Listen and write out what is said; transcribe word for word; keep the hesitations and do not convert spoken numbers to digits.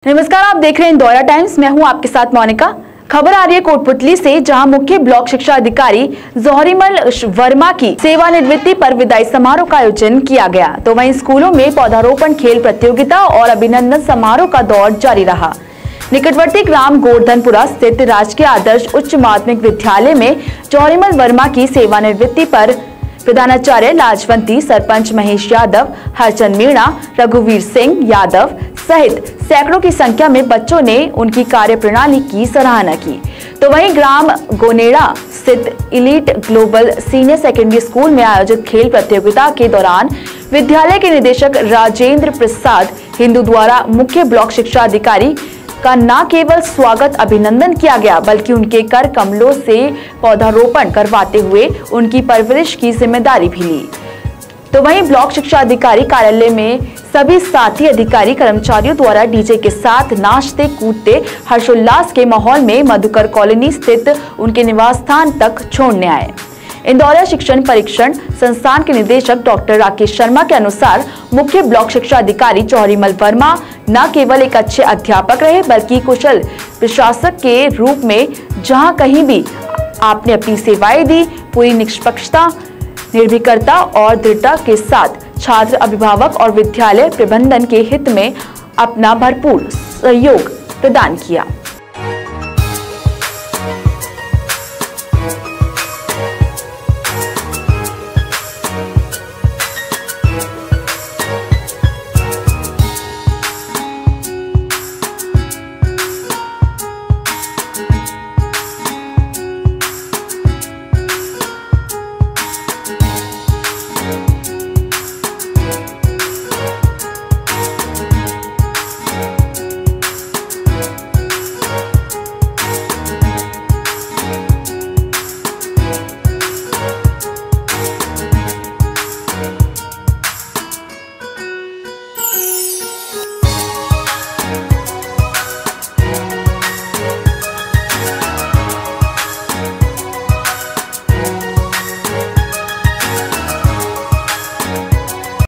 नमस्कार, आप देख रहे हैं इंदौरा टाइम्स। मैं हूं आपके साथ मोनिका। खबर आ रही है कोटपुतली से, जहां मुख्य ब्लॉक शिक्षा अधिकारी जौहरीमल वर्मा की सेवानिवृत्ति पर विदाई समारोह का आयोजन किया गया। तो वहीं स्कूलों में पौधारोपण, खेल प्रतियोगिता और अभिनंदन समारोह का दौर जारी रहा। निकटवर्ती ग्राम गोवर्धनपुरा स्थित राजकीय आदर्श उच्च माध्यमिक विद्यालय में जौहरीमल वर्मा की सेवानिवृत्ति पर प्रधानाचार्य लाजवंती, सरपंच महेश यादव, हरचंद मीणा, रघुवीर सिंह यादव सहित सैकड़ों की संख्या में बच्चों ने उनकी कार्यप्रणाली की सराहना की। तो वहीं ग्राम गोनेड़ा स्थित elite global senior secondary school में आयोजित खेल प्रतियोगिता के दौरान विद्यालय के निदेशक राजेंद्र प्रसाद हिंदू द्वारा मुख्य ब्लॉक शिक्षा अधिकारी का न केवल स्वागत अभिनंदन किया गया, बल्कि उनके कर कमलों से पौधारोपण करवाते हुए उनकी परवरिश की जिम्मेदारी भी ली। तो वहीं ब्लॉक शिक्षा अधिकारी कार्यालय में सभी साथी अधिकारी कर्मचारियों द्वारा डीजे के साथ नाचते कूदते हर्षोल्लास के माहौल में मधुकर कॉलोनी स्थित उनके निवास स्थान तक छोड़ने आए। इंदौरा शिक्षण परीक्षण संस्थान के निदेशक डॉक्टर राकेश शर्मा के अनुसार मुख्य ब्लॉक शिक्षा अधिकारी जौहरीमल वर्मा न केवल एक अच्छे अध्यापक रहे, बल्कि कुशल प्रशासक के रूप में जहां कहीं भी आपने अपनी सेवाएं दी, पूरी निष्पक्षता, निर्भीकता और दृढ़ता के साथ छात्र, अभिभावक और विद्यालय प्रबंधन के हित में अपना भरपूर सहयोग प्रदान किया।